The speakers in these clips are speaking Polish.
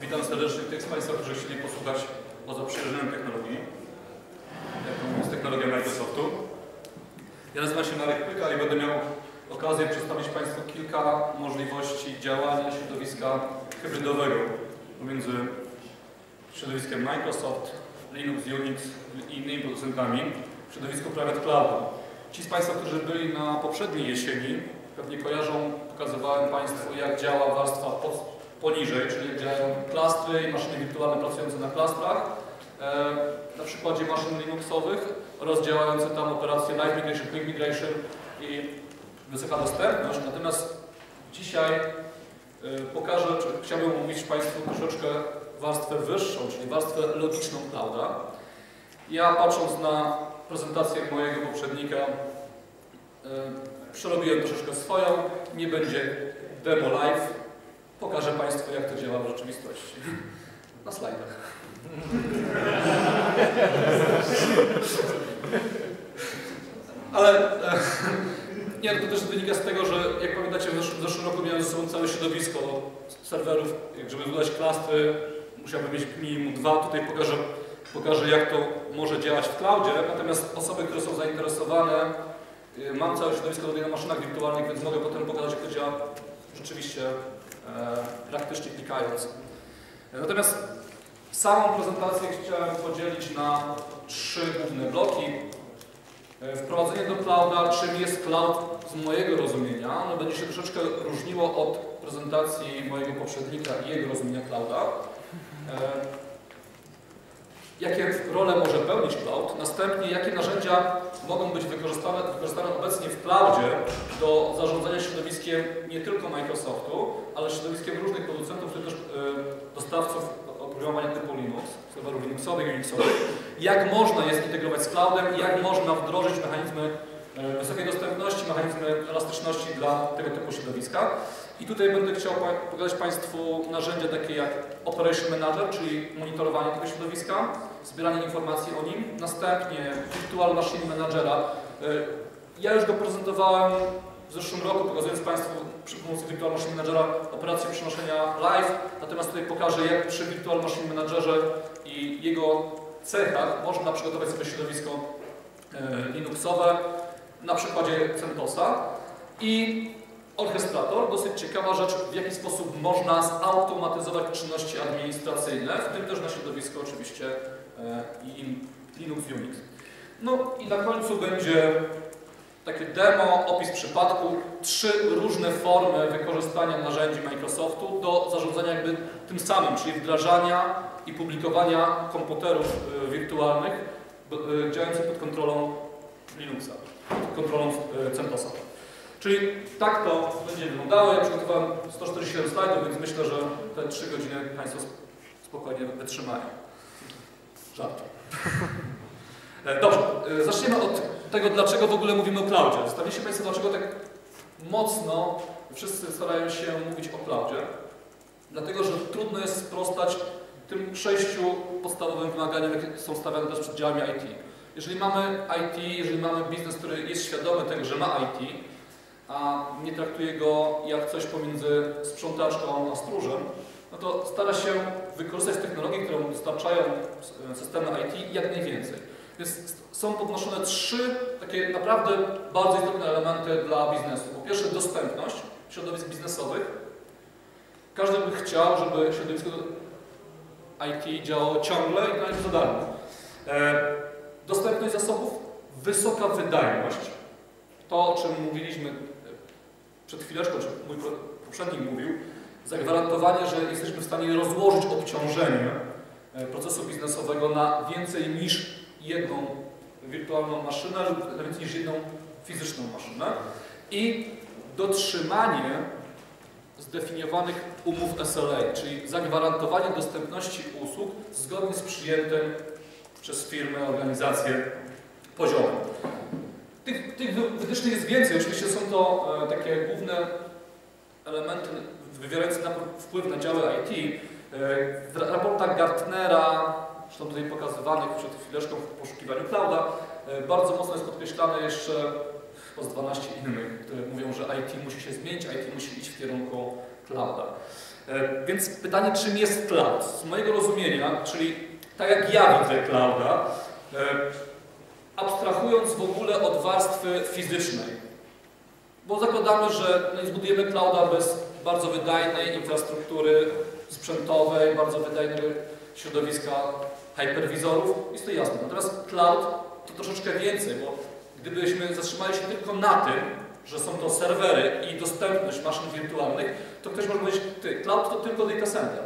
Witam serdecznie tych z Państwa, którzy chcieli posłuchać o zaprzyjaźnionej technologii, jaką jest technologia Microsoftu. Ja nazywam się Marek Pyka i będę miał okazję przedstawić Państwu kilka możliwości działania środowiska hybrydowego pomiędzy środowiskiem Microsoft, Linux, Unix i innymi producentami w środowisku Private Cloudu. Ci z Państwa, którzy byli na poprzedniej jesieni, pewnie kojarzą, pokazywałem Państwu, jak działa warstwa poniżej, czyli jak działają klastry i maszyny wirtualne pracujące na klastrach, na przykładzie maszyn Linuxowych oraz działające tam operacje Live Migration, Quick Migration i wysoka dostępność. Natomiast dzisiaj pokażę, czy chciałbym omówić Państwu troszeczkę warstwę wyższą, czyli warstwę logiczną clouda. Ja, patrząc na prezentację mojego poprzednika, przerobiłem troszeczkę swoją, nie będzie demo live. Pokażę Państwu, jak to działa w rzeczywistości. Na slajdach. Ale nie, to też wynika z tego, że jak pamiętacie, w zeszłym roku miałem ze sobą całe środowisko serwerów. Żeby dodać klastry, musiałbym mieć minimum 2. Tutaj pokażę, jak to może działać w cloudzie. Natomiast osoby, które są zainteresowane, mam całe środowisko na maszynach wirtualnych, więc mogę potem pokazać, jak to działa rzeczywiście praktycznie klikając. Natomiast samą prezentację chciałem podzielić na 3 główne bloki. Wprowadzenie do clouda, czym jest cloud z mojego rozumienia. Ono będzie się troszeczkę różniło od prezentacji mojego poprzednika i jego rozumienia clouda. Jakie role może pełnić cloud, następnie jakie narzędzia mogą być wykorzystane obecnie w cloudzie do zarządzania środowiskiem nie tylko Microsoftu, ale środowiskiem różnych producentów, w tym też dostawców oprogramowania typu Linux, serwerów Linuxowych i Unixowych. Jak można je zintegrować z cloudem, jak można wdrożyć mechanizmy wysokiej dostępności, mechanizmy elastyczności dla tego typu środowiska. I tutaj będę chciał pokazać Państwu narzędzia takie jak Operation Manager, czyli monitorowanie tego środowiska, zbieranie informacji o nim. Następnie Virtual Machine Managera. Ja już go prezentowałem w zeszłym roku, pokazując Państwu przy pomocy Virtual Machine Managera operację przenoszenia live. Natomiast tutaj pokażę, jak przy Virtual Machine Managerze i jego cechach można przygotować sobie środowisko Linuxowe na przykładzie CentOSa. I orchestrator, dosyć ciekawa rzecz, w jaki sposób można zautomatyzować czynności administracyjne, w tym też na środowisko oczywiście Linux, Unix. No i na końcu będzie takie demo, opis przypadku, 3 różne formy wykorzystania narzędzi Microsoftu do zarządzania jakby tym samym, czyli wdrażania i publikowania komputerów wirtualnych działających pod kontrolą Linuxa, pod kontrolą CentOSa. Czyli tak to będzie wyglądało. Ja przygotowałem 147 slajdów, więc myślę, że te 3 godziny Państwo spokojnie wytrzymają. Żart. Dobrze, zaczniemy od tego, dlaczego w ogóle mówimy o cloudzie. Zastanawiacie się Państwo, dlaczego tak mocno wszyscy starają się mówić o cloudzie. Dlatego, że trudno jest sprostać tym 6 podstawowym wymaganiom, jakie są stawiane też przed działami IT. Jeżeli mamy IT, jeżeli mamy biznes, który jest świadomy tego, że ma IT, a nie traktuje go jak coś pomiędzy sprzątaczką a stróżem, no to stara się wykorzystać technologię, którą dostarczają systemy IT jak najwięcej. Więc są podnoszone 3 takie naprawdę bardzo istotne elementy dla biznesu. Po pierwsze, dostępność środowisk biznesowych. Każdy by chciał, żeby środowisko IT działało ciągle i nawet za darmo. Dostępność zasobów, wysoka wydajność. To, o czym mówiliśmy przed chwileczką, czy mój poprzednik mówił, zagwarantowanie, że jesteśmy w stanie rozłożyć obciążenie procesu biznesowego na więcej niż jedną wirtualną maszynę lub na więcej niż jedną fizyczną maszynę i dotrzymanie zdefiniowanych umów SLA, czyli zagwarantowanie dostępności usług zgodnie z przyjętym przez firmę, organizację poziomem. Tych wytycznych jest więcej. Oczywiście są to takie główne elementy wywierające wpływ na działy IT. W raportach Gartnera, zresztą tutaj pokazywanych przed chwileczką w poszukiwaniu clouda, bardzo mocno jest podkreślane jeszcze z 12 innych, które mówią, że IT musi się zmienić, IT musi iść w kierunku clouda. Więc pytanie, czym jest cloud? Z mojego rozumienia, czyli tak jak ja widzę clouda, abstrahując w ogóle od warstwy fizycznej, bo zakładamy, że nie zbudujemy clouda bez bardzo wydajnej infrastruktury sprzętowej, bardzo wydajnego środowiska hyperwizorów, jest to jasne. Natomiast cloud to troszeczkę więcej, bo gdybyśmy zatrzymali się tylko na tym, że są to serwery i dostępność maszyn wirtualnych, to ktoś może powiedzieć, cloud to tylko data center.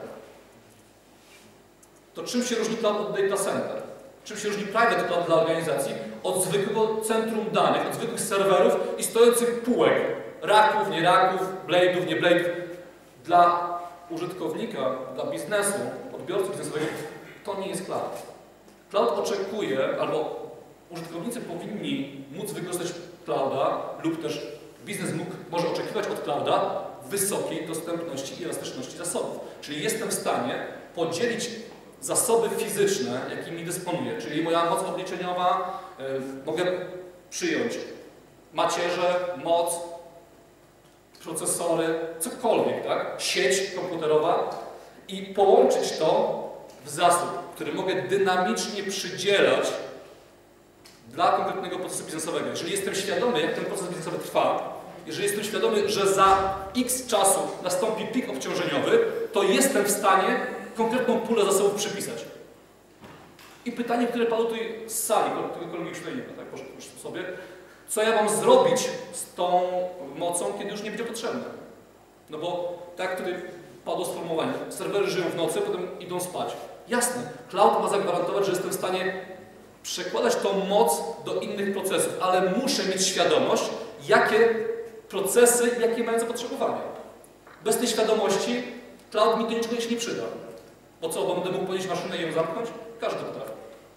To czym się różni cloud od data center? Czym się różni private cloud dla organizacji od zwykłego centrum danych, od zwykłych serwerów i stojących półek, raków, nie raków, blade'ów, nie blade'ów. Dla użytkownika, dla biznesu, odbiorcy biznesowego to nie jest cloud. Cloud oczekuje, albo użytkownicy powinni móc wykorzystać clouda lub też biznes może oczekiwać od clouda wysokiej dostępności i elastyczności zasobów. Czyli jestem w stanie podzielić zasoby fizyczne, jakimi dysponuję, czyli moja moc obliczeniowa, mogę przyjąć macierze, moc, procesory, cokolwiek, tak? Sieć komputerowa i połączyć to w zasób, który mogę dynamicznie przydzielać dla konkretnego procesu biznesowego. Jeżeli jestem świadomy, jak ten proces biznesowy trwa, jeżeli jestem świadomy, że za x czasu nastąpi pik obciążeniowy, to jestem w stanie konkretną pulę zasobów przypisać. I pytanie, które padło tutaj z sali, któregokolwiek śledzenia, tak, proszę sobie, co ja mam zrobić z tą mocą, kiedy już nie będzie potrzebna? No bo tak tutaj padło sformułowanie, serwery żyją w nocy, potem idą spać. Jasne, cloud ma zagwarantować, że jestem w stanie przekładać tą moc do innych procesów, ale muszę mieć świadomość, jakie procesy, jakie mają zapotrzebowanie. Bez tej świadomości cloud mi do niczego się nie przyda. Bo co, bo będę mógł powiedzieć maszynę i ją zamknąć? Każdy potrafi.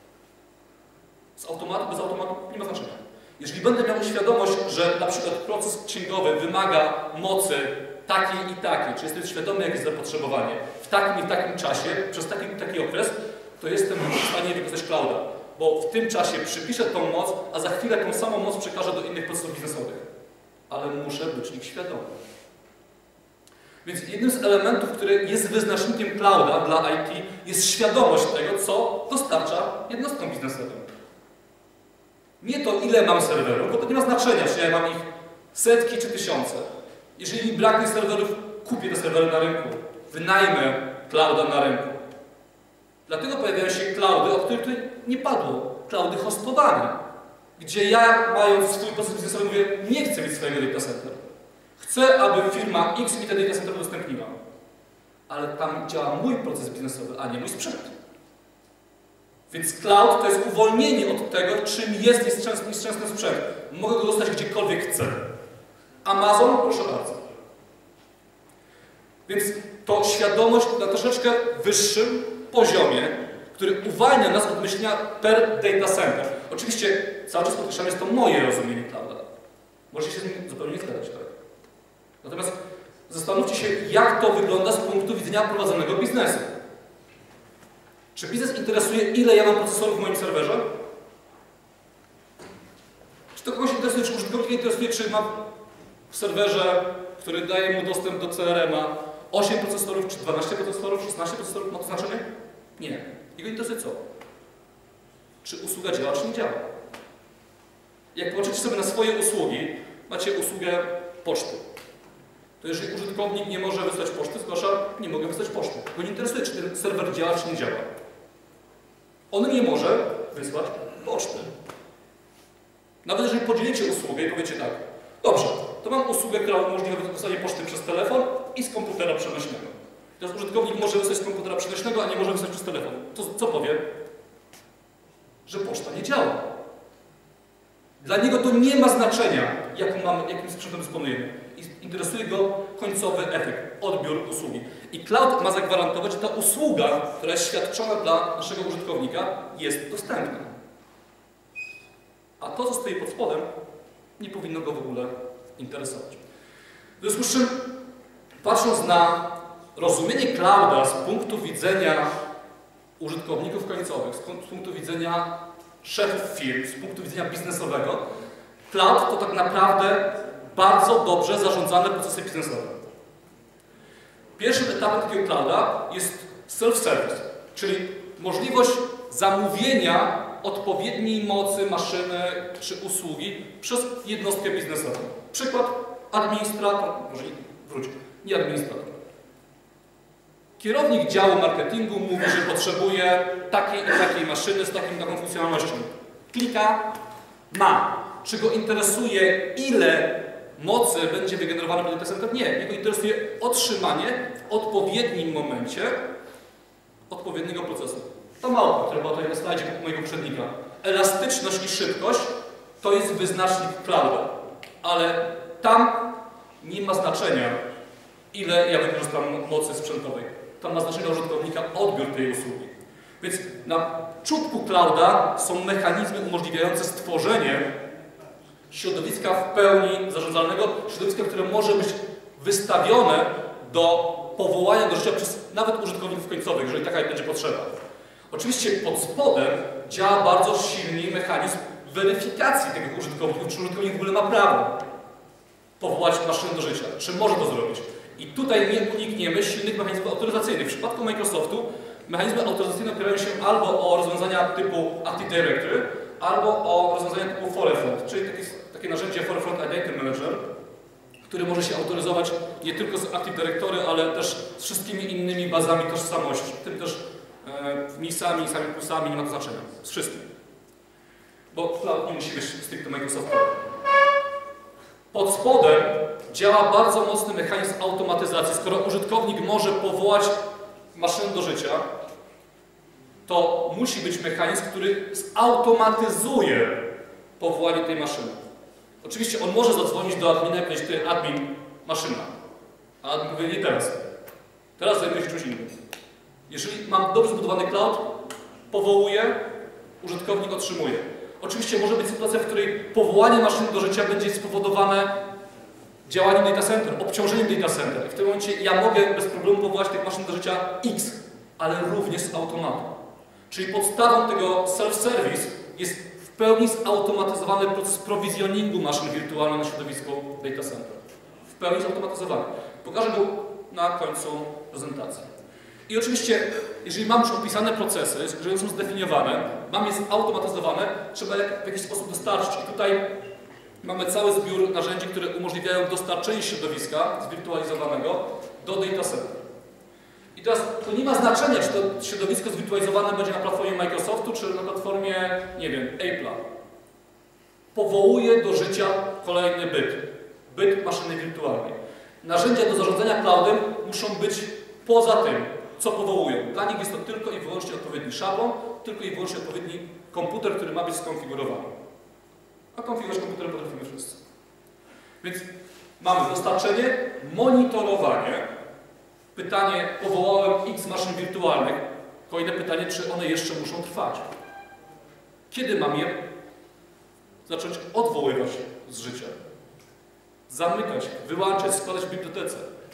Z automatu, bez automatu nie ma znaczenia. Jeżeli będę miał świadomość, że na przykład proces księgowy wymaga mocy takiej i takiej, czy jestem świadomy, jakie jest zapotrzebowanie w takim i takim czasie, przez taki i taki okres, to jestem w stanie wykorzystać clouda. Bo w tym czasie przypiszę tą moc, a za chwilę tą samą moc przekażę do innych procesów biznesowych. Ale muszę być ich świadomy. Więc jednym z elementów, który jest wyznacznikiem clouda dla IT, jest świadomość tego, co dostarcza jednostkom biznesowym. Nie to, ile mam serwerów, bo to nie ma znaczenia, czy ja mam ich setki czy tysiące. Jeżeli mi braknie serwerów, kupię te serwery na rynku. Wynajmę clouda na rynku. Dlatego pojawiają się cloudy, o których tutaj nie padło. Cloudy hostowane. Gdzie ja, mając swój proces biznesowy, mówię, nie chcę mieć swojego data center. Chcę, aby firma X mi te data center udostępniła. Ale tam działa mój proces biznesowy, a nie mój sprzęt. Więc cloud to jest uwolnienie od tego, czym jest nieszczęsny sprzęt. Mogę go dostać gdziekolwiek chcę. Amazon, proszę bardzo. Więc to świadomość na troszeczkę wyższym poziomie, który uwalnia nas od myślenia per data center. Oczywiście cały czas podkreślam, jest to moje rozumienie clouda. Możecie się z nim zupełnie nie zgadzać, tak? Natomiast zastanówcie się, jak to wygląda z punktu widzenia prowadzonego biznesu. Czy biznes interesuje, ile ja mam procesorów w moim serwerze? Czy to kogoś interesuje, czy użytkownika interesuje, czy mam w serwerze, który daje mu dostęp do CRM-a 8 procesorów, czy 12 procesorów, 16 procesorów? Ma to znaczenie? Nie. Jego interesuje co? Czy usługa działa, czy nie działa? Jak popatrzycie sobie na swoje usługi, macie usługę poczty. To jeżeli użytkownik nie może wysłać poczty, zgłasza, nie mogę wysłać poczty. Go nie interesuje, czy ten serwer działa, czy nie działa. On nie może wysłać poczty. Nawet jeżeli podzielicie usługę i powiecie tak, dobrze, to mam usługę, która umożliwia wysłanie poczty przez telefon i z komputera przenośnego. Teraz użytkownik może wysłać z komputera przenośnego, a nie może wysłać przez telefon. To co powie? Że poczta nie działa. Dla niego to nie ma znaczenia, jakim sprzętem dysponujemy. Interesuje go końcowy efekt, odbiór usługi. I cloud ma zagwarantować, że ta usługa, która jest świadczona dla naszego użytkownika, jest dostępna. A to, co stoi pod spodem, nie powinno go w ogóle interesować. W związku z czym, patrząc na rozumienie clouda z punktu widzenia użytkowników końcowych, z punktu widzenia szefów firm, z punktu widzenia biznesowego, cloud to tak naprawdę bardzo dobrze zarządzane procesy biznesowe. Pierwszym etapem takiego clouda jest self-service, czyli możliwość zamówienia odpowiedniej mocy maszyny czy usługi przez jednostkę biznesową. Przykład: administrator, może nie administrator. Kierownik działu marketingu mówi, że potrzebuje takiej i takiej maszyny z taką funkcjonalnością. Klika, ma. Czy go interesuje, ile mocy będzie wygenerowane przez data center? Nie. Jego interesuje otrzymanie w odpowiednim momencie odpowiedniego procesu. Ta małpa, która była tutaj na slajdzie mojego poprzednika. Elastyczność i szybkość to jest wyznacznik clouda, ale tam nie ma znaczenia, ile ja wykorzystam mocy sprzętowej. Tam ma znaczenie dla użytkownika odbiór tej usługi. Więc na czubku clouda są mechanizmy umożliwiające stworzenie środowiska w pełni zarządzalnego, środowiska, które może być wystawione do powołania do życia przez nawet użytkowników końcowych, jeżeli taka będzie potrzeba. Oczywiście pod spodem działa bardzo silny mechanizm weryfikacji tego użytkowników, czy użytkownik w ogóle ma prawo powołać maszynę do życia, czy może to zrobić. I tutaj nie unikniemy silnych mechanizmów autoryzacyjnych. W przypadku Microsoftu mechanizmy autoryzacyjne opierają się albo o rozwiązania typu Active Directory, albo o rozwiązania typu Forefront, czyli takie narzędzie Forefront Identity Manager, który może się autoryzować nie tylko z Active Directory, ale też z wszystkimi innymi bazami tożsamości, w tym też NIS-ami, samymi plusami, nie ma to znaczenia. Z wszystkim. Bo cloud nie musi być stricte Microsoftowy. Pod spodem działa bardzo mocny mechanizm automatyzacji. Skoro użytkownik może powołać maszynę do życia, to musi być mechanizm, który zautomatyzuje powołanie tej maszyny. Oczywiście on może zadzwonić do admina i powiedzieć: ty, admin, maszyna. A admin powie: nie teraz. Teraz zajmuję się czymś innym. Jeżeli mam dobrze zbudowany cloud, powołuję, użytkownik otrzymuje. Oczywiście może być sytuacja, w której powołanie maszyny do życia będzie spowodowane działaniem data center, obciążeniem data center. I w tym momencie ja mogę bez problemu powołać tych maszyn do życia X, ale również z automatu. Czyli podstawą tego self-service jest w pełni zautomatyzowany proces prowizjoningu maszyn wirtualnych na środowisku data center. W pełni zautomatyzowany. Pokażę go na końcu prezentacji. I oczywiście, jeżeli mam już opisane procesy, jeżeli są zdefiniowane, mam je zautomatyzowane, trzeba je w jakiś sposób dostarczyć. I tutaj mamy cały zbiór narzędzi, które umożliwiają dostarczenie środowiska zwirtualizowanego do data center. I teraz to nie ma znaczenia, czy to środowisko zwirtualizowane będzie na platformie Microsoftu, czy na platformie, nie wiem, Apple'a. Powołuje do życia kolejny byt maszyny wirtualnej. Narzędzia do zarządzania cloudem muszą być poza tym, co powołują. Dla nich jest to tylko i wyłącznie odpowiedni szablon, tylko i wyłącznie odpowiedni komputer, który ma być skonfigurowany. A konfigurować komputer potrafimy wszyscy. Więc mamy dostarczenie, monitorowanie. Pytanie: powołałem X maszyn wirtualnych. Kolejne pytanie: czy one jeszcze muszą trwać? Kiedy mam je zacząć odwoływać z życia? Zamykać, wyłączać, składać w bibliotece.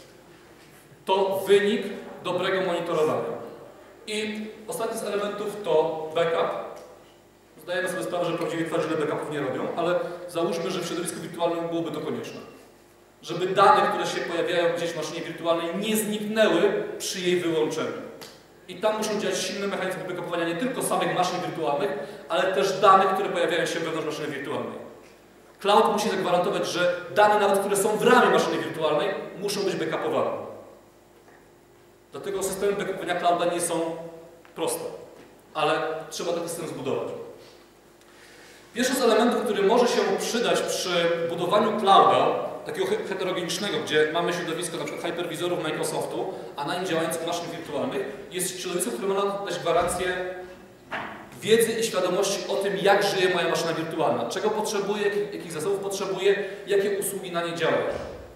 To wynik dobrego monitorowania. I ostatni z elementów to backup. Zdajemy sobie sprawę, że prawdziwi twardziele backupów nie robią, ale załóżmy, że w środowisku wirtualnym byłoby to konieczne. Żeby dane, które się pojawiają gdzieś w maszynie wirtualnej, nie zniknęły przy jej wyłączeniu. I tam muszą działać silne mechanizmy backupowania nie tylko samych maszyn wirtualnych, ale też danych, które pojawiają się wewnątrz maszyny wirtualnej. Cloud musi zagwarantować, że dane, nawet które są w ramie maszyny wirtualnej, muszą być backupowane. Dlatego systemy backupowania clouda nie są proste, ale trzeba ten system zbudować. Pierwszy z elementów, który może się przydać przy budowaniu clouda, takiego heterogenicznego, gdzie mamy środowisko np. hyperwizorów Microsoftu, a na nim działających maszyn wirtualnych, jest środowisko, które ma nam dać gwarancję wiedzy i świadomości o tym, jak żyje moja maszyna wirtualna, czego potrzebuje, jakich zasobów potrzebuje, jakie usługi na nie działają.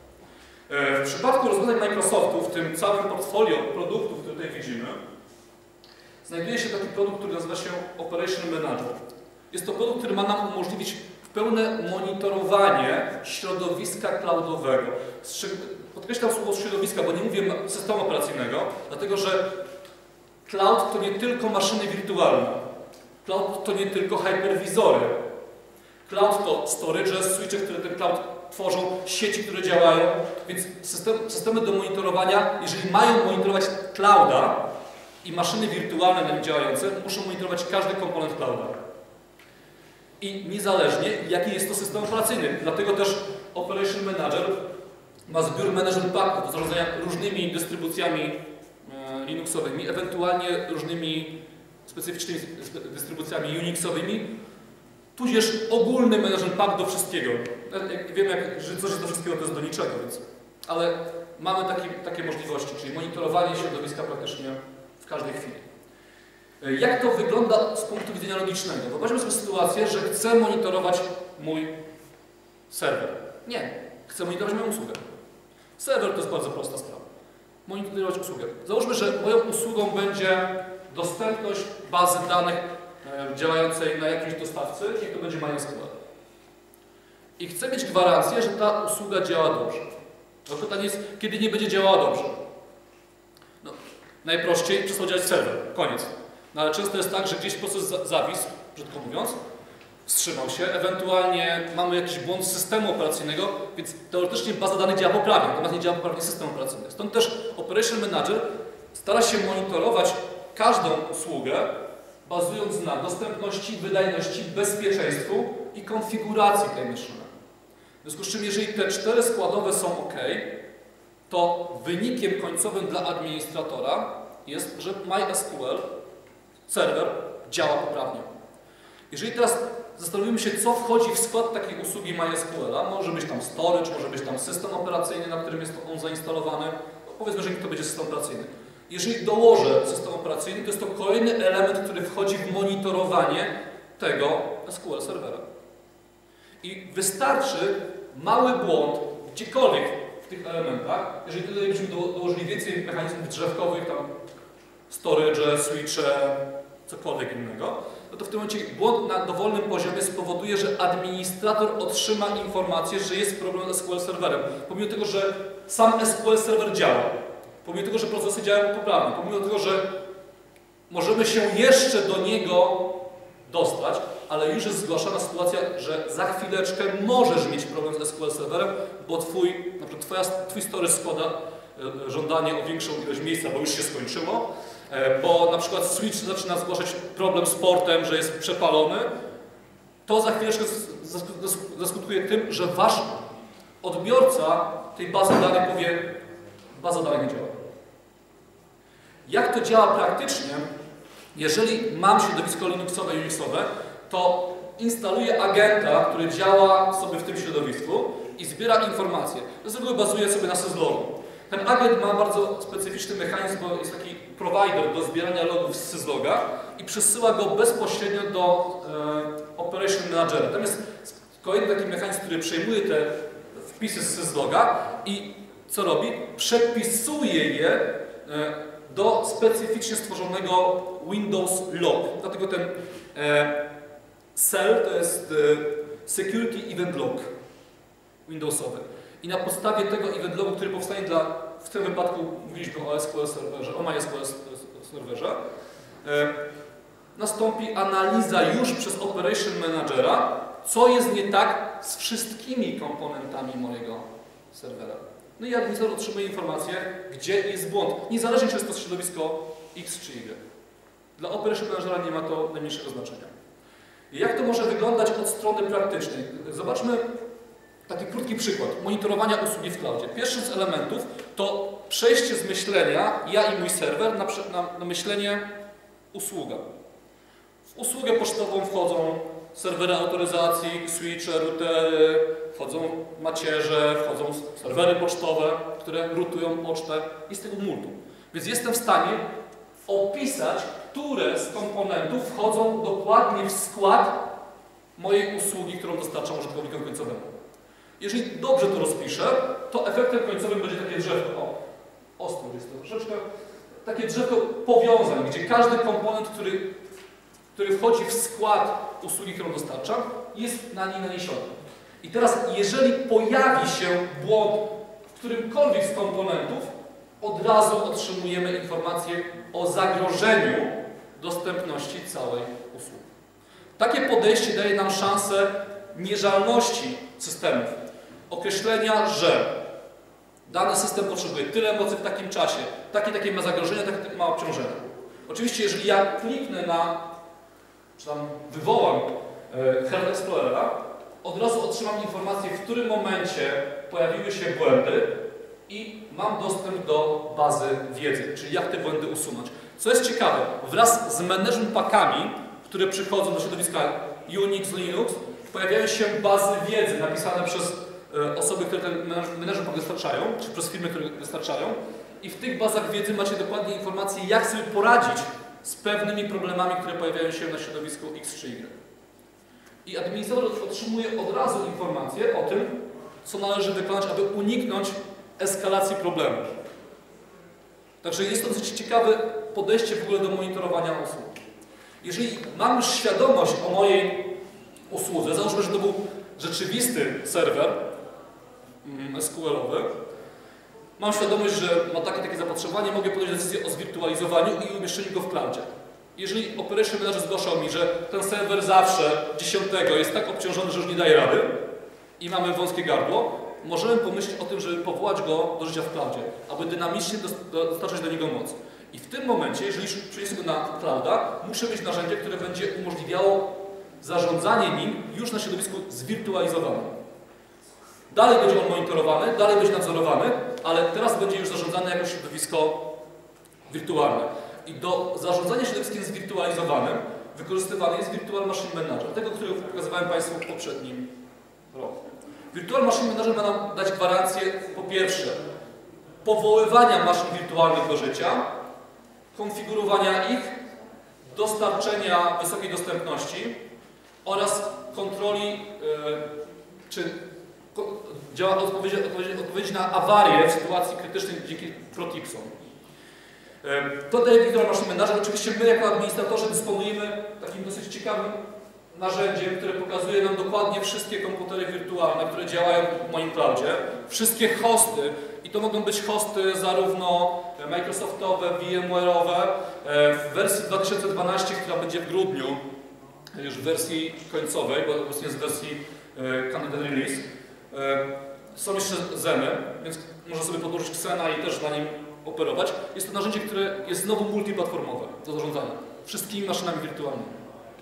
W przypadku rozwiązań Microsoftu, w tym całym portfolio produktów, które tutaj widzimy, znajduje się taki produkt, który nazywa się Operation Manager. Jest to produkt, który ma nam umożliwić pełne monitorowanie środowiska cloudowego. Podkreślam słowo środowiska, bo nie mówię systemu operacyjnego, dlatego że cloud to nie tylko maszyny wirtualne. Cloud to nie tylko hyperwizory. Cloud to storage, switche, które ten cloud tworzą sieci, które działają, więc systemy do monitorowania, jeżeli mają monitorować clouda i maszyny wirtualne na nim działające, muszą monitorować każdy komponent clouda. I niezależnie, jaki jest to system operacyjny. Dlatego też Operation Manager ma zbiór management packów do zarządzania różnymi dystrybucjami Linuxowymi, ewentualnie różnymi specyficznymi dystrybucjami Unixowymi, tudzież ogólny management pack do wszystkiego. Wiemy, że coś do wszystkiego to jest do niczego, więc... ale mamy takie możliwości, czyli monitorowanie środowiska praktycznie w każdej chwili. Jak to wygląda z punktu widzenia logicznego? Wyobraźmy sobie sytuację, że chcę monitorować mój serwer. Nie, chcę monitorować moją usługę. Serwer to jest bardzo prosta sprawa. Monitorować usługę. Załóżmy, że moją usługą będzie dostępność bazy danych działającej na jakimś dostawcy, niech to będzie MySQL. I chcę mieć gwarancję, że ta usługa działa dobrze. To pytanie jest, kiedy nie będzie działała dobrze? No, najprościej przestał działać serwer. Koniec. No, ale często jest tak, że gdzieś proces zawisł, brzydko mówiąc, wstrzymał się, ewentualnie mamy jakiś błąd systemu operacyjnego, więc teoretycznie baza danych działa poprawnie, natomiast nie działa poprawnie system operacyjny. Stąd też Operation Manager stara się monitorować każdą usługę, bazując na dostępności, wydajności, bezpieczeństwu i konfiguracji tej maszyny. W związku z czym, jeżeli te 4 składowe są OK, to wynikiem końcowym dla administratora jest, że MySQL, serwer, działa poprawnie. Jeżeli teraz zastanowimy się, co wchodzi w skład takiej usługi MySQL-a, może być tam storage, może być tam system operacyjny, na którym jest on zainstalowany, powiedzmy, że to będzie system operacyjny. Jeżeli dołożę system operacyjny, to jest to kolejny element, który wchodzi w monitorowanie tego SQL serwera. I wystarczy mały błąd gdziekolwiek w tych elementach, jeżeli tutaj byśmy dołożyli więcej mechanizmów drzewkowych, tam storage, switche, cokolwiek innego, no to w tym momencie błąd na dowolnym poziomie spowoduje, że administrator otrzyma informację, że jest problem z SQL serwerem. Pomimo tego, że sam SQL serwer działa, pomimo tego, że procesy działają poprawnie, pomimo tego, że możemy się jeszcze do niego dostać, ale już jest zgłaszana sytuacja, że za chwileczkę możesz mieć problem z SQL serwerem, bo na przykład twój storage składa żądanie o większą ilość miejsca, bo już się skończyło, bo na przykład switch zaczyna zgłaszać problem z portem, że jest przepalony, to za chwileczkę zaskutkuje tym, że wasz odbiorca tej bazy danych powie, baza danych nie działa. Jak to działa praktycznie? Jeżeli mam środowisko Linuxowe i Unixowe, to instaluję agenta, który działa sobie w tym środowisku i zbiera informacje. Z reguły bazuje sobie na syslogu. Ten agent ma bardzo specyficzny mechanizm, bo jest taki provider do zbierania logów z sysloga i przesyła go bezpośrednio do Operation Managera. Tam jest kolejny taki mechanizm, który przejmuje te wpisy z sysloga i co robi? Przepisuje je do specyficznie stworzonego Windows Log. Dlatego ten CEL to jest Security Event Log Windowsowy. I na podstawie tego event logu, który powstanie w tym wypadku mówiliśmy o SQL serwerze, o MySQL serwerze, nastąpi analiza już przez Operation Managera, co jest nie tak z wszystkimi komponentami mojego serwera. No i administrator otrzymuje informację, gdzie jest błąd, niezależnie czy jest to środowisko X czy Y. Dla Operation Managera nie ma to najmniejszego znaczenia. I jak to może wyglądać od strony praktycznej? Zobaczmy taki krótki przykład monitorowania usługi w cloudzie. Pierwszy z elementów to przejście z myślenia ja i mój serwer na myślenie usługa. W usługę pocztową wchodzą serwery autoryzacji, switche, routery, wchodzą macierze, wchodzą serwery pocztowe, które rutują pocztę i z tego multum. Więc jestem w stanie opisać, które z komponentów wchodzą dokładnie w skład mojej usługi, którą dostarczam użytkownikowi końcowemu. Jeżeli dobrze to rozpiszę, to efektem końcowym będzie takie drzewko. Ostro jest to troszeczkę. Takie drzewko powiązań, gdzie każdy komponent, który wchodzi w skład usługi, którą dostarczam, jest na niej naniesiony. I teraz, jeżeli pojawi się błąd w którymkolwiek z komponentów, od razu otrzymujemy informację o zagrożeniu dostępności całej usługi. Takie podejście daje nam szansę mierzalności systemów. określenia, że dany system potrzebuje tyle mocy w takim czasie, takie ma zagrożenia, takie ma obciążenia. Oczywiście, jeżeli ja kliknę czy tam wywołam Health Explorera, od razu otrzymam informację, w którym momencie pojawiły się błędy i mam dostęp do bazy wiedzy, czyli jak te błędy usunąć. Co jest ciekawe, wraz z management packami, które przychodzą do środowiska Unix, Linux, pojawiają się bazy wiedzy napisane przez osoby, które ten management pack dostarczają, czy przez firmy, które dostarczają. I w tych bazach wiedzy macie dokładnie informacje, jak sobie poradzić z pewnymi problemami, które pojawiają się na środowisku X czy Y. I administrator otrzymuje od razu informacje o tym, co należy wykonać, aby uniknąć eskalacji problemów. Także jest to dosyć ciekawe podejście w ogóle do monitorowania usług. Jeżeli mam już świadomość o mojej usłudze, załóżmy, że to był rzeczywisty serwer SQL-owy, mam świadomość, że ma takie zapotrzebowanie, mogę podjąć decyzję o zwirtualizowaniu i umieszczeniu go w cloudzie. Jeżeli Operation Manager zgłaszał mi, że ten serwer zawsze 10 jest tak obciążony, że już nie daje rady i mamy wąskie gardło, możemy pomyśleć o tym, żeby powołać go do życia w cloudzie, aby dynamicznie dostarczać do niego moc. I w tym momencie, jeżeli przeniosę go na clouda, muszę mieć narzędzie, które będzie umożliwiało zarządzanie nim już na środowisku zwirtualizowanym. Dalej będzie on monitorowany, dalej będzie nadzorowany, ale teraz będzie już zarządzane jako środowisko wirtualne. I do zarządzania środowiskiem zwirtualizowanym wykorzystywany jest Virtual Machine Manager, tego, którego pokazywałem Państwu w poprzednim roku. Virtual Machine Manager ma nam dać gwarancję, po pierwsze, powoływania maszyn wirtualnych do życia, konfigurowania ich, dostarczenia wysokiej dostępności oraz kontroli, czy działa odpowiedzi na awarię w sytuacji krytycznej dzięki protipsom. To daje Virtual Machine Manager. Oczywiście my jako administratorzy dysponujemy takim dosyć ciekawym narzędziem, które pokazuje nam dokładnie wszystkie komputery wirtualne, które działają w moim cloudzie, wszystkie hosty i to mogą być hosty zarówno Microsoftowe, VMware'owe. W wersji 2012, która będzie w grudniu, już w wersji końcowej, bo obecnie jest w wersji Candidate Release, są jeszcze Zeny, więc można sobie podłożyć Xena i też na nim operować. Jest to narzędzie, które jest znowu multiplatformowe do zarządzania wszystkimi maszynami wirtualnymi.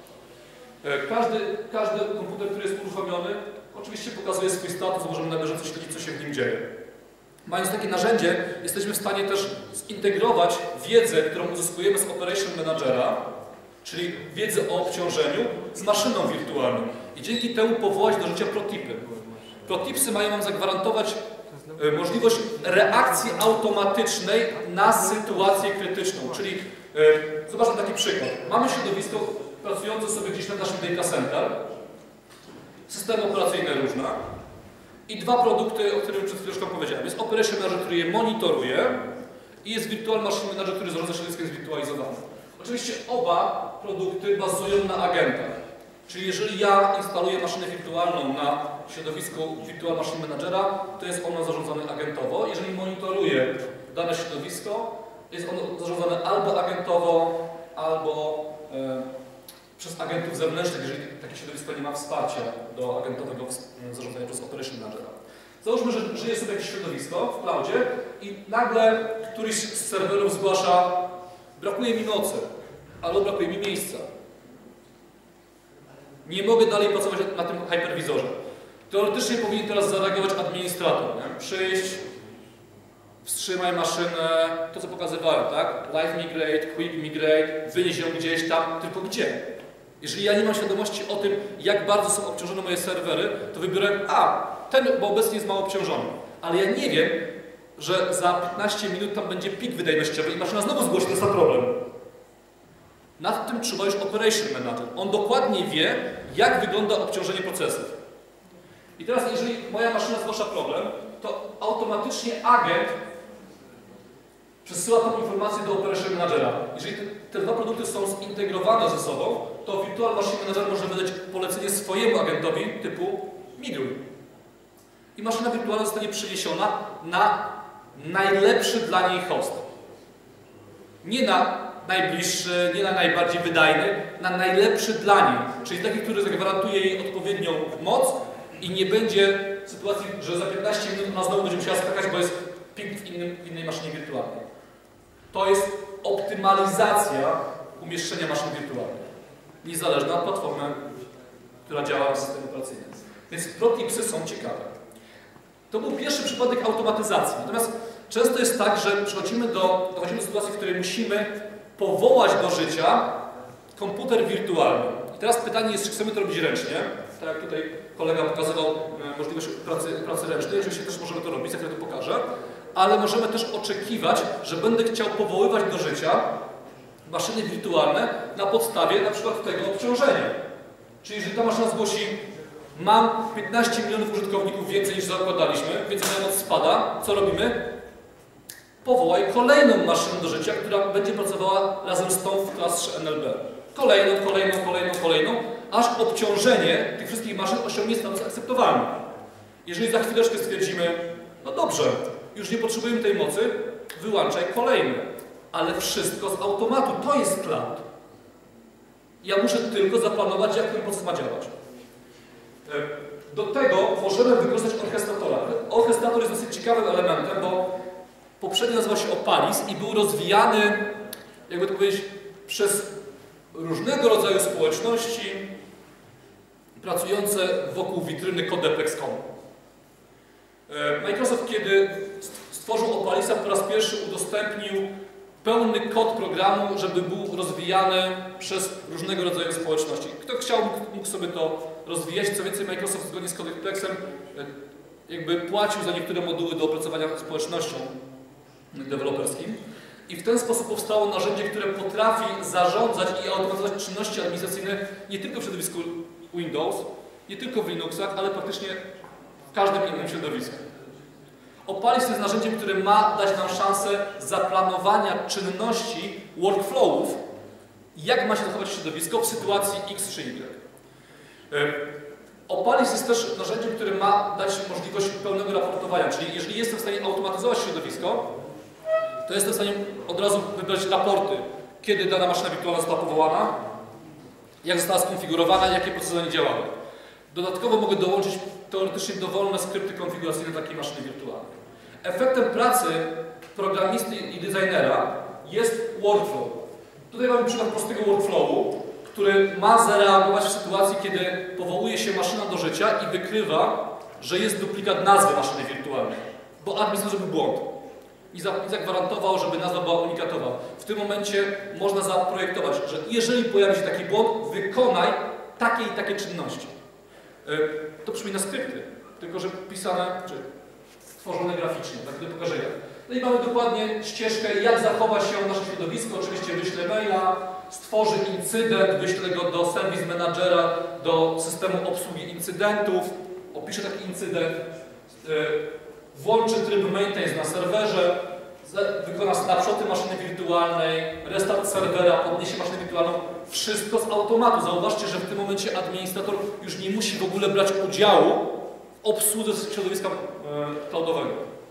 Każdy komputer, który jest uruchomiony, oczywiście pokazuje swój status, możemy na bieżąco śledzić, co się w nim dzieje. Mając takie narzędzie, jesteśmy w stanie też zintegrować wiedzę, którą uzyskujemy z Operation Managera, czyli wiedzę o obciążeniu, z maszyną wirtualną. I dzięki temu powołać do życia protipy. Protipsy mają nam zagwarantować możliwość reakcji automatycznej na sytuację krytyczną. Czyli zobaczmy taki przykład. Mamy środowisko pracujące sobie gdzieś na naszym data center, systemy operacyjne różne i dwa produkty, o których przed chwileczką powiedziałem. Jest Operation Manager, który je monitoruje i jest Virtual Machine Manager, który zarządza środowiskiem zwirtualizowanym. Oczywiście oba produkty bazują na agentach. Czyli jeżeli ja instaluję maszynę wirtualną na środowisku Virtual Machine Managera, to jest ono zarządzane agentowo. Jeżeli monitoruję dane środowisko, jest ono zarządzane albo agentowo, albo przez agentów zewnętrznych, jeżeli takie środowisko nie ma wsparcia do agentowego zarządzania przez Operation Managera. Załóżmy, że żyje sobie jakieś środowisko w cloudzie i nagle któryś z serwerów zgłasza: brakuje mi mocy, albo brakuje mi miejsca. Nie mogę dalej pracować na tym hyperwizorze. Teoretycznie powinien teraz zareagować administrator. Nie? Przyjść, wstrzymaj maszynę, to co pokazywałem, tak? Live migrate, quick migrate, wynieść ją gdzieś tam, tylko gdzie? Jeżeli ja nie mam świadomości o tym, jak bardzo są obciążone moje serwery, to wybiorę, ten, bo obecnie jest mało obciążony. Ale ja nie wiem, że za 15 minut tam będzie pik wydajnościowy i maszyna znowu zgłosi ten sam problem. Nad tym czuwa już Operation Manager. On dokładnie wie, jak wygląda obciążenie procesów. I teraz, jeżeli moja maszyna zgłasza problem, to automatycznie agent przesyła tą informację do Operation Managera. Jeżeli te dwa produkty są zintegrowane ze sobą, to Virtual Machine Manager może wydać polecenie swojemu agentowi typu migruj. I maszyna wirtualna zostanie przeniesiona na najlepszy dla niej host. Nie na najbliższy, nie na najbardziej wydajny, na najlepszy dla niej. Czyli taki, który zagwarantuje jej odpowiednią moc i nie będzie sytuacji, że za 15 minut ona znowu będzie musiała skakać, bo jest ping w innej maszynie wirtualnej. To jest optymalizacja umieszczenia maszyn wirtualnych, niezależna od platformy, która działa w systemie operacyjnym. Więc protipsy są ciekawe. To był pierwszy przypadek automatyzacji. Natomiast często jest tak, że dochodzimy do sytuacji, w której musimy powołać do życia komputer wirtualny. I teraz pytanie jest, czy chcemy to robić ręcznie, tak jak tutaj kolega pokazywał możliwość pracy ręcznej, oczywiście też możemy to robić, jak ja to pokażę, ale możemy też oczekiwać, że będę chciał powoływać do życia maszyny wirtualne na podstawie na przykład tego obciążenia. Czyli jeżeli ta maszyna zgłosi, mam 15 milionów użytkowników więcej niż zakładaliśmy, więc moja moc spada, co robimy? Powołaj kolejną maszynę do życia, która będzie pracowała razem z tą w klastrze NLB. Kolejną, aż obciążenie tych wszystkich maszyn osiągnie status akceptowalny. Jeżeli za chwileczkę stwierdzimy, no dobrze, już nie potrzebujemy tej mocy, wyłączaj kolejne. Ale wszystko z automatu, to jest cloud. Ja muszę tylko zaplanować, jak ten proces ma działać. Do tego możemy wykorzystać orchestratora. Orchestrator jest dosyć ciekawym elementem, bo poprzednio nazywał się Opalis i był rozwijany, jakby to powiedzieć, przez różnego rodzaju społeczności pracujące wokół witryny Codepex.com. Microsoft, kiedy stworzył Opalisa, po raz pierwszy udostępnił pełny kod programu, żeby był rozwijany przez różnego rodzaju społeczności. Kto chciał, mógł sobie to rozwijać. Co więcej, Microsoft zgodnie z Codepexem jakby płacił za niektóre moduły do opracowania społecznościom deweloperskim. I w ten sposób powstało narzędzie, które potrafi zarządzać i automatyzować czynności administracyjne nie tylko w środowisku Windows, nie tylko w Linuxach, ale praktycznie w każdym innym środowisku. Opalis jest narzędziem, które ma dać nam szansę zaplanowania czynności, workflowów, jak ma się zachować środowisko w sytuacji X czy Y. Opalis jest też narzędziem, które ma dać możliwość pełnego raportowania, czyli jeżeli jestem w stanie automatyzować środowisko, to jestem w stanie od razu wybrać raporty, kiedy dana maszyna wirtualna została powołana, jak została skonfigurowana, jakie procesy na niej działały. Dodatkowo mogę dołączyć teoretycznie dowolne skrypty konfiguracyjne takiej maszyny wirtualnej. Efektem pracy programisty i designera jest workflow. Tutaj mamy przykład prostego workflowu, który ma zareagować w sytuacji, kiedy powołuje się maszyna do życia i wykrywa, że jest duplikat nazwy maszyny wirtualnej, bo admin zrobił błąd i zagwarantował, żeby nazwa była unikatowa. W tym momencie można zaprojektować, że jeżeli pojawi się taki błąd, wykonaj takie i takie czynności. To przypomina skrypty, tylko że pisane, czy stworzone graficznie, tak gdy pokażę jak. No i mamy dokładnie ścieżkę, jak zachowa się nasze środowisko. Oczywiście wyślę maila, stworzy incydent, wyślę go do Service Managera, do systemu obsługi incydentów, opiszę taki incydent, włączy tryb maintenance na serwerze, wykona snapshoty maszyny wirtualnej, restart serwera, podniesie maszynę wirtualną. Wszystko z automatu. Zauważcie, że w tym momencie administrator już nie musi w ogóle brać udziału w obsłudze środowiska cloudowego.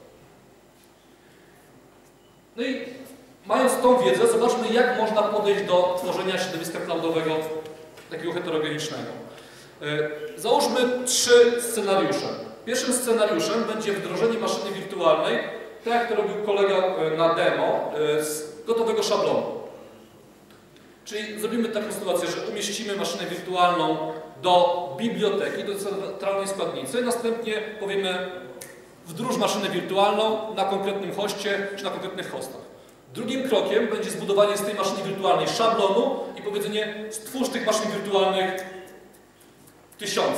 No i mając tą wiedzę, zobaczmy, jak można podejść do tworzenia środowiska cloudowego takiego heterogenicznego. Załóżmy 3 scenariusze. Pierwszym scenariuszem będzie wdrożenie maszyny wirtualnej, tak jak to robił kolega na demo, z gotowego szablonu. Czyli zrobimy taką sytuację, że umieścimy maszynę wirtualną do biblioteki, do centralnej składnicy, następnie powiemy wdróż maszynę wirtualną na konkretnym hoście czy na konkretnych hostach. Drugim krokiem będzie zbudowanie z tej maszyny wirtualnej szablonu i powiedzenie stwórz tych maszyn wirtualnych 1000.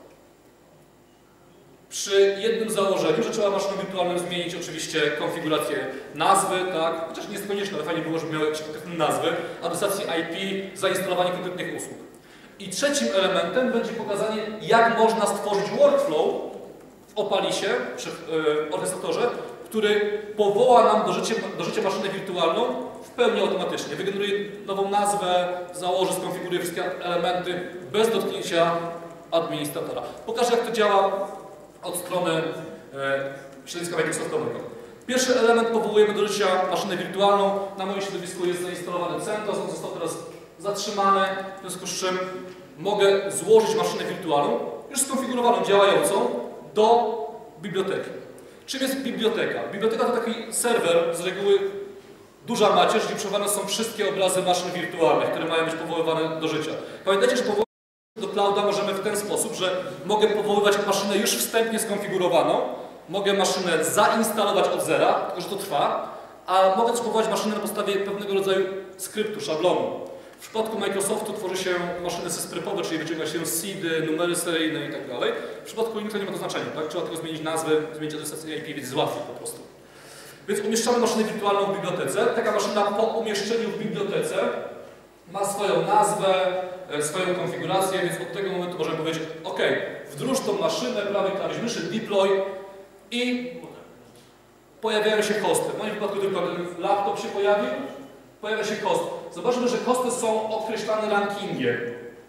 Przy jednym założeniu, że trzeba maszyną wirtualną zmienić oczywiście konfigurację nazwy, tak? Chociaż nie jest konieczne, ale fajnie było, żeby miały jakieś konkretne nazwy, adresacji IP, zainstalowanie konkretnych usług. I trzecim elementem będzie pokazanie, jak można stworzyć workflow w Opalisie, czy w orchestratorze, który powoła nam do życia maszynę wirtualną w pełni automatycznie. Wygeneruje nową nazwę, założy, skonfiguruje wszystkie elementy bez dotknięcia administratora. Pokażę, jak to działa od strony środowiska Microsoftowego. Pierwszy element, powołujemy do życia maszynę wirtualną. Na moim środowisku jest zainstalowany CentOS, on został teraz zatrzymany, w związku z czym mogę złożyć maszynę wirtualną, już skonfigurowaną, działającą, do biblioteki. Czym jest biblioteka? Biblioteka to taki serwer, z reguły duża macierz, gdzie przechowywane są wszystkie obrazy maszyn wirtualnych, które mają być powoływane do życia. Pamiętajcie, że powoływać do clouda możemy w ten sposób, że mogę powoływać maszynę już wstępnie skonfigurowaną, mogę maszynę zainstalować od zera, tylko że to trwa, a mogę też powołać maszynę na podstawie pewnego rodzaju skryptu, szablonu. W przypadku Microsoftu tworzy się maszyny sysprepowe, czyli wyciąga się seedy, numery seryjne i tak dalej. W przypadku Linuxa nie ma to znaczenia, tak? Trzeba tylko zmienić nazwę, zmienić adresację IP, więc jest łatwiej po prostu. Więc umieszczamy maszynę wirtualną w bibliotece. Taka maszyna po umieszczeniu w bibliotece ma swoją nazwę, swoją konfigurację, więc od tego momentu możemy powiedzieć OK, wdróż tą maszynę, prawy klawisz myszy, deploy i pojawiają się hosty. W moim wypadku tylko ten laptop się pojawił, pojawia się host. Zobaczmy, że hosty są określane rankingiem.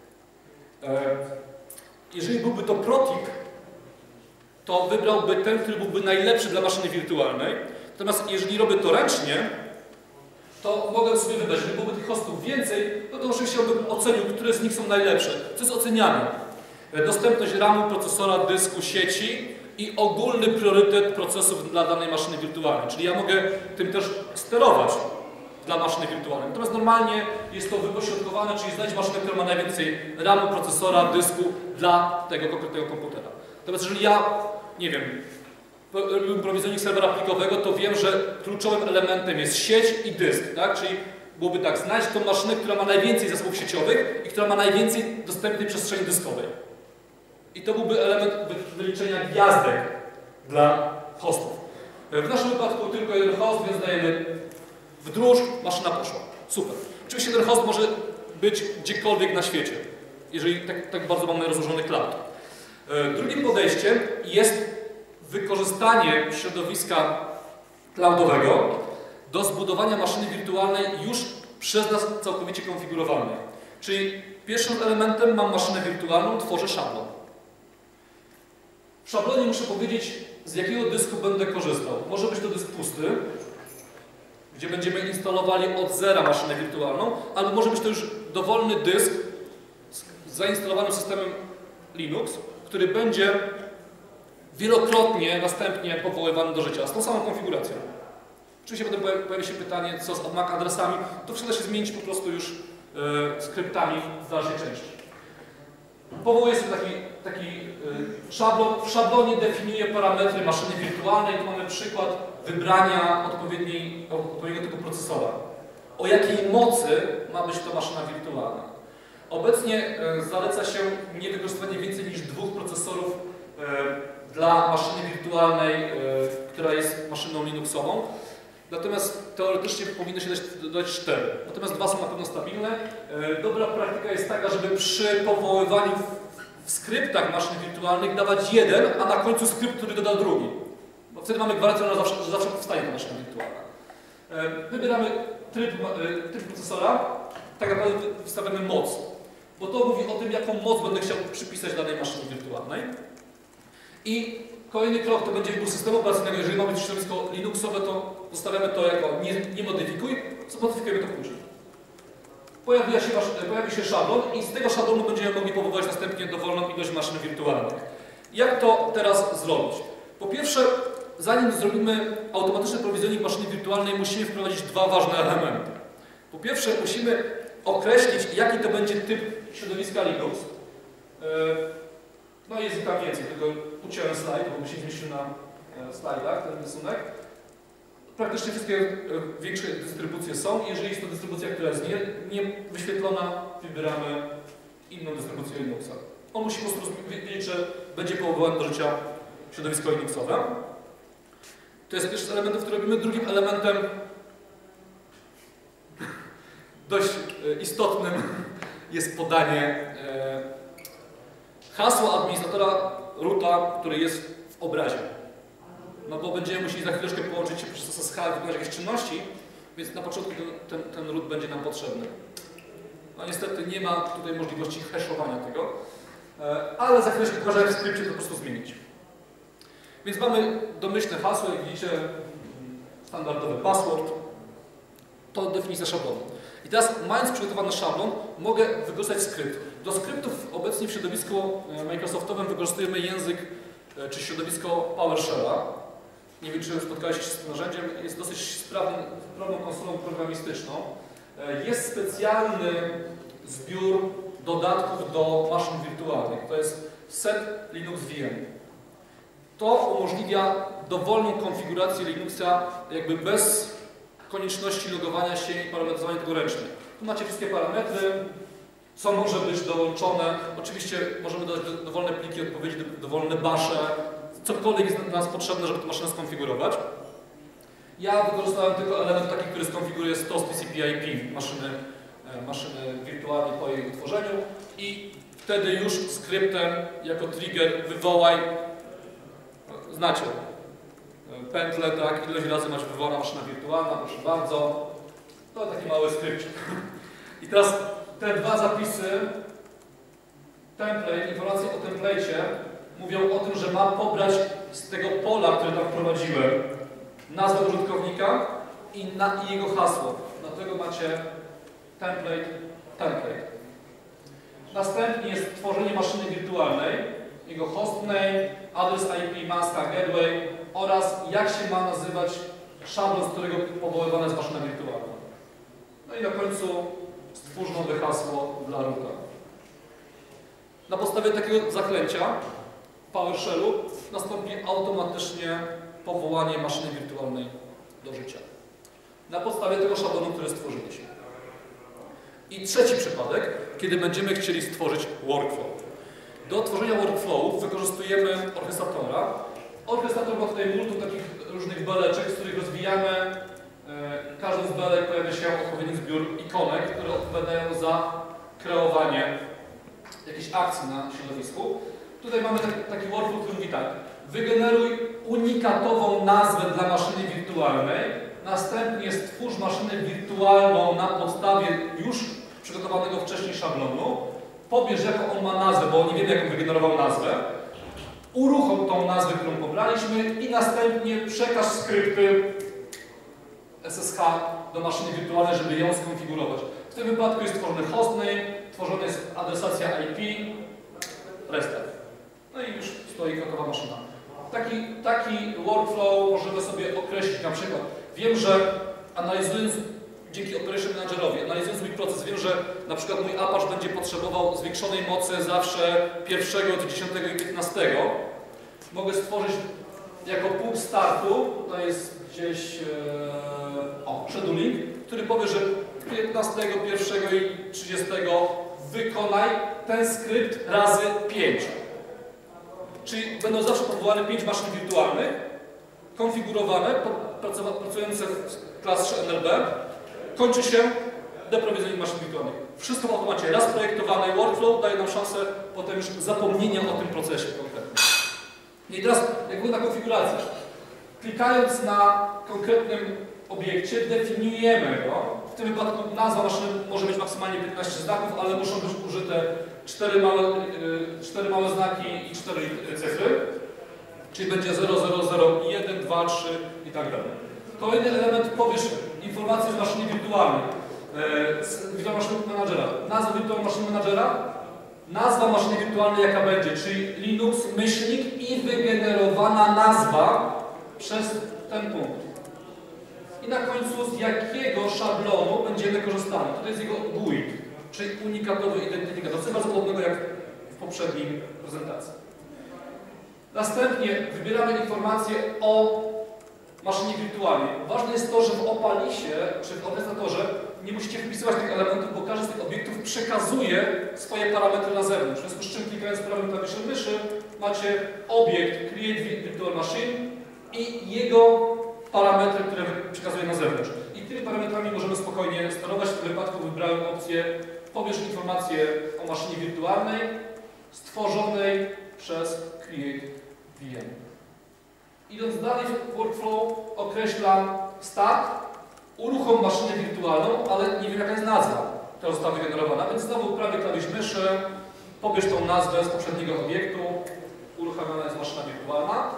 Jeżeli byłby to protip, to wybrałby ten, który byłby najlepszy dla maszyny wirtualnej. Natomiast jeżeli robię to ręcznie, to mogę sobie wybrać, jeżeli byłoby tych hostów więcej, no to oczywiście bym ocenił, które z nich są najlepsze. Co jest oceniane? Dostępność RAMu, procesora, dysku, sieci i ogólny priorytet procesów dla danej maszyny wirtualnej. Czyli ja mogę tym też sterować dla maszyny wirtualnej. Natomiast normalnie jest to wypośrodkowane, czyli znajdź maszynę, która ma najwięcej RAMu, procesora, dysku dla tego konkretnego komputera. Natomiast jeżeli ja, nie wiem, robię prowizjonik serwera plikowego, to wiem, że kluczowym elementem jest sieć i dysk, tak? Czyli byłoby tak, znajdź tą maszynę, która ma najwięcej zasobów sieciowych i która ma najwięcej dostępnej przestrzeni dyskowej. I to byłby element wyliczenia gwiazdek dla hostów. W naszym wypadku tylko jeden host, więc dajemy wdróż, maszyna poszła. Super. Oczywiście ten host może być gdziekolwiek na świecie, jeżeli tak bardzo mamy rozłożony cloud. Drugim podejściem jest wykorzystanie środowiska cloudowego do zbudowania maszyny wirtualnej już przez nas całkowicie konfigurowanej. Czyli pierwszym elementem mam maszynę wirtualną, tworzę szablon. W szablonie muszę powiedzieć, z jakiego dysku będę korzystał. Może być to dysk pusty, gdzie będziemy instalowali od zera maszynę wirtualną, albo może być to już dowolny dysk z zainstalowanym systemem Linux, który będzie wielokrotnie następnie powoływany do życia, z tą samą konfiguracją. Oczywiście potem pojawia się pytanie, co z MAC adresami, to wszystko da się zmienić po prostu już skryptami w dalszej części. Powołuję sobie taki szablon. W szablonie definiuję parametry maszyny wirtualnej. Tu mamy przykład wybrania odpowiedniego typu procesora. O jakiej mocy ma być to maszyna wirtualna? Obecnie zaleca się nie wykorzystywanie więcej niż 2 procesorów dla maszyny wirtualnej, która jest maszyną Linuxową. Natomiast teoretycznie powinno się dodać 4. Natomiast 2 są na pewno stabilne. Dobra praktyka jest taka, żeby przy powoływaniu w skryptach maszyn wirtualnych dawać jeden, a na końcu skrypt, który doda drugi. Bo wtedy mamy gwarancję, że zawsze powstanie ta maszyna wirtualna. Wybieramy tryb procesora, tak naprawdę wystawiamy moc. Bo to mówi o tym, jaką moc będę chciał przypisać danej maszynie wirtualnej. I kolejny krok to będzie wybór systemu operacyjnego. Jeżeli mamy środowisko Linuxowe, to zostawiamy to jako nie modyfikuj, zmodyfikujemy to później. Pojawi się szablon i z tego szablonu będziemy mogli powoływać następnie dowolną ilość maszyn wirtualnych. Jak to teraz zrobić? Po pierwsze, zanim zrobimy automatyczny prowizjonik maszyny wirtualnej, musimy wprowadzić 2 ważne elementy. Po pierwsze, musimy określić, jaki to będzie typ środowiska Linux. No jest ich tam więcej, tylko uciąłem slajd, bo by się zmieścił na slajdach ten rysunek. Praktycznie wszystkie większe dystrybucje są. Jeżeli jest to dystrybucja, która jest nie wyświetlona, wybieramy inną dystrybucję Linuxa. On musi po prostu wiedzieć, że będzie powoływany do życia środowisko Linuxowe. To jest pierwszy z elementów, który robimy. Drugim elementem dość istotnym jest podanie hasła administratora roota, który jest w obrazie. No bo będziemy musieli za chwileczkę połączyć się przez SSH i wykonać jakieś czynności, więc na początku ten root będzie nam potrzebny. No niestety nie ma tutaj możliwości haszowania tego, ale za chwileczkę pokażę, jak w skrypcie to po prostu zmienić. Więc mamy domyślne hasło, jak widzicie, standardowy password, to definicja szablonu. I teraz, mając przygotowany szablon, mogę wykorzystać skrypt. Do skryptów obecnie w środowisku Microsoftowym wykorzystujemy język czy środowisko PowerShell'a. Nie wiem, czy spotkaliście się z tym narzędziem. Jest dosyć sprawną konsolą programistyczną. Jest specjalny zbiór dodatków do maszyn wirtualnych. To jest set Linux VM. To umożliwia dowolną konfigurację Linuxa jakby bez konieczności logowania się i parametryzowania tego ręcznie. Tu macie wszystkie parametry, co może być dołączone. Oczywiście możemy dodać dowolne pliki odpowiedzi, dowolne basze, cokolwiek jest dla nas potrzebne, żeby tę maszynę skonfigurować. Ja wykorzystałem tylko element taki, który skonfiguruje stos TCP/IP maszyny wirtualnej po jej utworzeniu i wtedy już skryptem jako trigger wywołaj, znacie, pętlę, tak, ileś razy macie wywołana maszyna wirtualna, proszę bardzo. To taki mały skrypcik. I teraz te dwa zapisy, template, informacje o template'cie mówią o tym, że ma pobrać z tego pola, które tam wprowadziłem, nazwę użytkownika i jego hasło. Dlatego macie template. Następnie jest tworzenie maszyny wirtualnej, jego hostname, adres IP, maska, gateway oraz jak się ma nazywać szablon, z którego powoływana jest maszyna wirtualna. No i na końcu stwórz nowe hasło dla roota. Na podstawie takiego zaklęcia w PowerShellu nastąpi automatycznie powołanie maszyny wirtualnej do życia. Na podstawie tego szablonu, który stworzyliśmy. I trzeci przypadek, kiedy będziemy chcieli stworzyć workflow. Do tworzenia workflowów wykorzystujemy orchestratora. Orchestrator ma tutaj multum takich różnych beleczek, z których rozwijamy. Każdy z belek pojawia się odpowiedni zbiór ikonek, które odpowiadają za kreowanie jakiejś akcji na środowisku. Tutaj mamy taki workflow, który mówi tak. Wygeneruj unikatową nazwę dla maszyny wirtualnej, następnie stwórz maszynę wirtualną na podstawie już przygotowanego wcześniej szablonu, pobierz jaką on ma nazwę, bo nie wiemy, jaką wygenerował nazwę, uruchom tą nazwę, którą pobraliśmy i następnie przekaż skrypty SSH do maszyny wirtualnej, żeby ją skonfigurować. W tym wypadku jest tworzony hostname, tworzona jest adresacja IP, restart. No i już stoi gotowa maszyna. Taki workflow możemy sobie określić na przykład. Wiem, że analizując, dzięki Operation Managerowi, analizując mój proces, wiem, że na przykład mój Apache będzie potrzebował zwiększonej mocy zawsze 1, 10 i 15. Mogę stworzyć jako punkt startu, to jest gdzieś scheduling, który powie, że 15, 1 i 30 wykonaj ten skrypt razy 5. Czyli będą zawsze powołane 5 maszyn wirtualnych, konfigurowane, pracujące w klasie NLB. Kończy się deprowizjonizm maszyn wirtualnych. Wszystko w automacie. Raz projektowany workflow daje nam szansę potem już zapomnienia o tym procesie konkretnym. I teraz, jak wygląda konfiguracja? Klikając na konkretnym obiekcie, definiujemy go. W tym wypadku nazwa maszyny może mieć maksymalnie 15 znaków, ale muszą być użyte 4 małe znaki i 4 cyfry. Czyli będzie 0, 0, 0, 1, 2, 3 i tak dalej. Kolejny element, powiesz informacje z maszyny wirtualnej. Wirtualnej maszyny menadżera. Nazwa wirtualnej maszyny menadżera. Nazwa maszyny wirtualnej jaka będzie, czyli Linux, myślnik i wygenerowana nazwa przez ten punkt. I na końcu z jakiego szablonu będziemy korzystali. To jest jego GUID, czyli unikatowy identyfikator. To bardzo podobnego jak w poprzedniej prezentacji. Następnie wybieramy informacje o maszynie wirtualnej. Ważne jest to, że w Opalisie czy w orchestratorze nie musicie wpisywać tych elementów, bo każdy z tych obiektów przekazuje swoje parametry na zewnątrz. W związku z czym klikając prawym klawiszem myszy macie obiekt Create Virtual Machine i jego parametry, które przekazuje na zewnątrz. I tymi parametrami możemy spokojnie sterować. W tym wypadku wybrałem opcję pobierz informacje o maszynie wirtualnej stworzonej przez Create VM. Idąc dalej w workflow określam start, uruchom maszynę wirtualną, ale nie wiem jaka jest nazwa, która została wygenerowana, więc znowu prawy klawisz myszy, pobierz tą nazwę z poprzedniego obiektu, uruchamiana jest maszyna wirtualna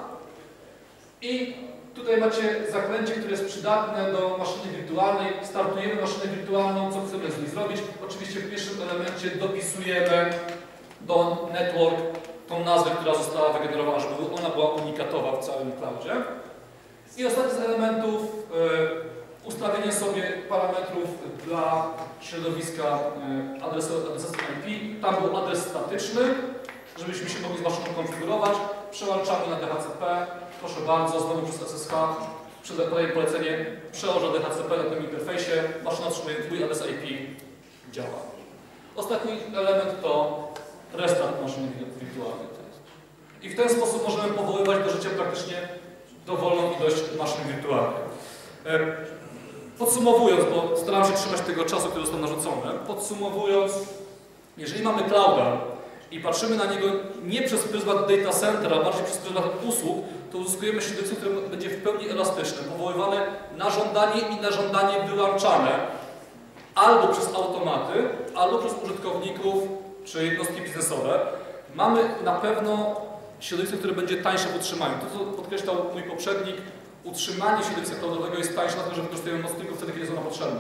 i tutaj macie zaklęcie, które jest przydatne do maszyny wirtualnej. Startujemy maszynę wirtualną, co chcemy z niej zrobić. Oczywiście w pierwszym elemencie dopisujemy do network tą nazwę, która została wygenerowana, żeby ona była unikatowa w całym cloudzie. I ostatni z elementów, ustawienie sobie parametrów dla środowiska adresu IP. Tam był adres statyczny, żebyśmy się mogli z maszyną konfigurować. Przełączamy na DHCP. Proszę bardzo, znowu przez SSH. Podaję polecenie, przełożę DHCP na tym interfejsie. Maszyna otrzymuje mój adres IP. Działa. Ostatni element to restart maszyny wirtualnej. I w ten sposób możemy powoływać do życia praktycznie dowolną ilość maszyn wirtualnych. Podsumowując, bo staram się trzymać tego czasu, który został narzucony, podsumowując, jeżeli mamy clouda i patrzymy na niego nie przez pryzmat data center, a bardziej przez pryzmat usług, to uzyskujemy środowisko, które będzie w pełni elastyczne, powoływane na żądanie i na żądanie wyłączane albo przez automaty, albo przez użytkowników czy jednostki biznesowe. Mamy na pewno środowisko, które będzie tańsze w utrzymaniu. To, co podkreślał mój poprzednik, utrzymanie środowiska cloudowego jest tańsze, dlatego że wykorzystujemy moc tylko wtedy, kiedy jest ona potrzebna.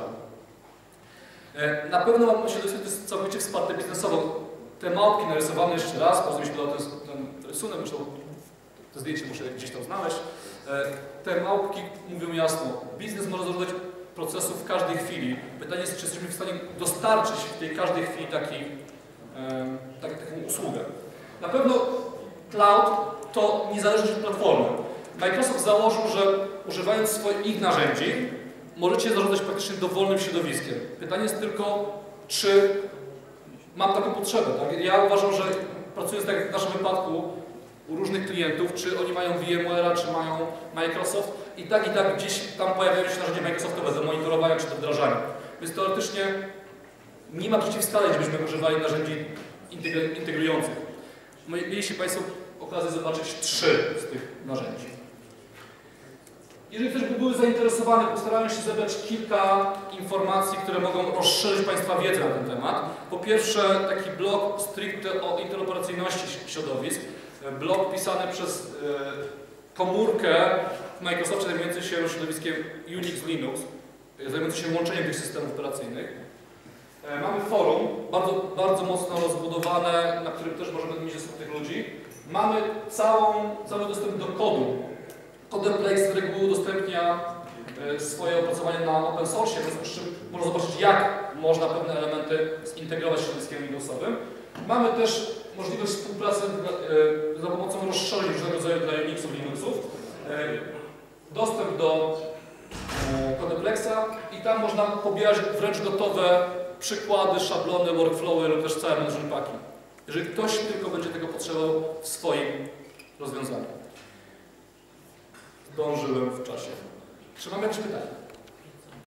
Na pewno mamy środowisko, które jest całkowicie wsparte biznesowo. Te małpki narysowane jeszcze raz, bardzo mi się podoba ten rysunek, to zdjęcie muszę gdzieś tam znaleźć. Te małpki mówią jasno, biznes może zarządzać procesów w każdej chwili. Pytanie jest, czy jesteśmy w stanie dostarczyć w tej każdej chwili taką usługę. Na pewno cloud to niezależność od platformy. Microsoft założył, że używając swoich narzędzi możecie zarządzać praktycznie dowolnym środowiskiem. Pytanie jest tylko, czy mam taką potrzebę. Tak? Ja uważam, że pracując tak jak w naszym wypadku u różnych klientów, czy oni mają VMware'a, czy mają Microsoft, i tak gdzieś tam pojawiają się narzędzia Microsoftowe do monitorowania czy do wdrażania. Więc teoretycznie nie ma przeciwwskazań, żebyśmy używali narzędzi integrujących. Mieliście Państwo okazję zobaczyć 3 z tych narzędzi. Jeżeli ktoś by był zainteresowany, postarałem się zebrać kilka informacji, które mogą rozszerzyć Państwa wiedzę na ten temat. Po pierwsze, taki blog stricte o interoperacyjności środowisk. Blog pisany przez komórkę w Microsoftie zajmujący się środowiskiem Unix, Linux, zajmujący się łączeniem tych systemów operacyjnych. Mamy forum, bardzo mocno rozbudowane, na którym też możemy mieć dostęp tych ludzi. Mamy cały dostęp do kodu. Codeplex z reguły udostępnia swoje opracowanie na open source, w związku z czym można zobaczyć, jak można pewne elementy zintegrować z środowiskiem Linuxowym. Mamy też możliwość współpracy za pomocą rozszerzeń różnego rodzaju dla Unixów, Linuxów. Dostęp do Codeplexa i tam można pobierać wręcz gotowe przykłady, szablony, workflowy lub też całe management paki. Jeżeli ktoś tylko będzie tego potrzebował w swoim rozwiązaniu. Zdążyłem w czasie. Czy mamy jakieś pytania?